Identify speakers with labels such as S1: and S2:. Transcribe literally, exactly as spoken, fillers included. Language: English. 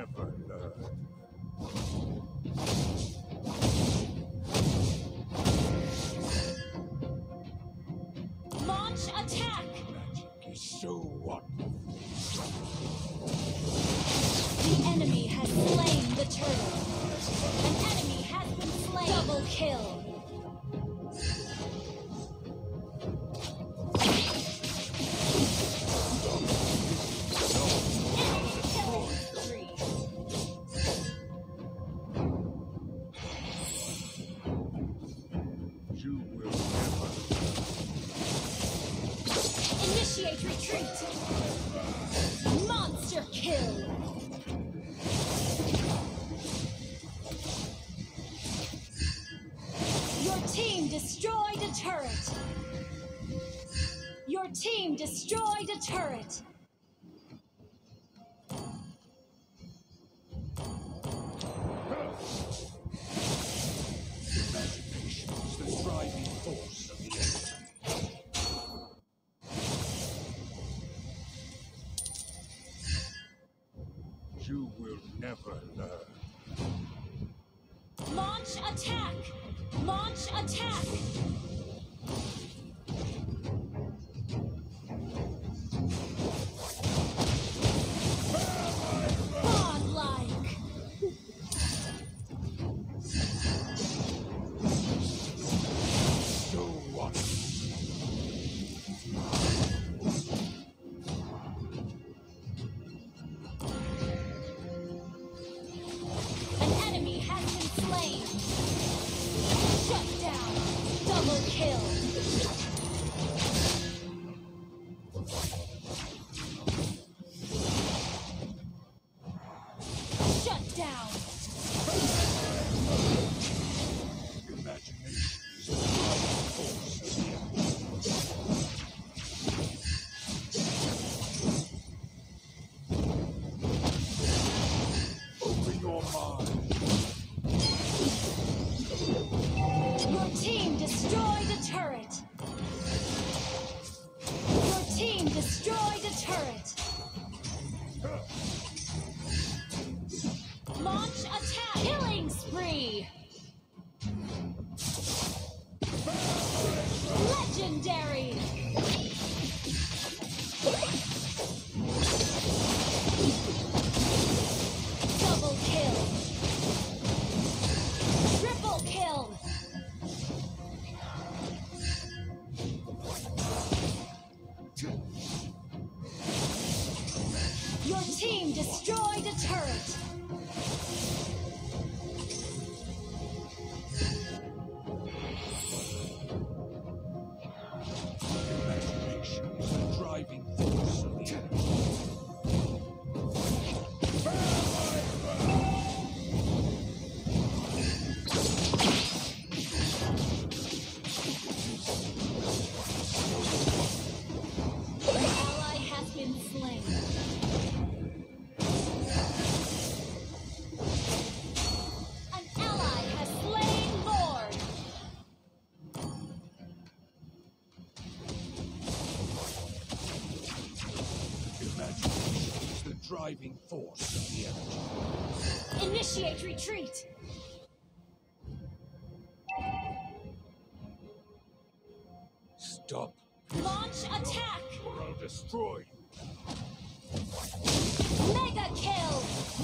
S1: never learn.
S2: Launch attack!
S1: Magic is so wonderful.
S2: The enemy has slain the turtle. An enemy has been slain. Double kill.
S1: You will never
S2: Initiate retreat! Monster kill! Your team destroyed a turret! Your team destroyed a turret!
S1: Imagination is the driving force of the enemy. You will never learn.
S2: Launch attack! Launch attack! Godlike!
S1: So wonderful.
S2: An enemy has been slain! Shut down! Double kill! Shut down!
S1: Imagination is the driving force of the enemy. Open your mind.
S2: Your team destroyed a turret! Your team destroyed a turret! Launch attack! Killing spree! Legendary! Double kill! Triple kill! Your team destroyed a turret!
S1: Imagination is the driving force of the enemy.
S2: An ally has been slain. An ally has slain Lord.
S1: Imagination is the driving force of the enemy.
S2: Initiate retreat.
S1: Stop.
S2: Launch attack.
S1: Or I'll destroy you.
S2: Mega kill.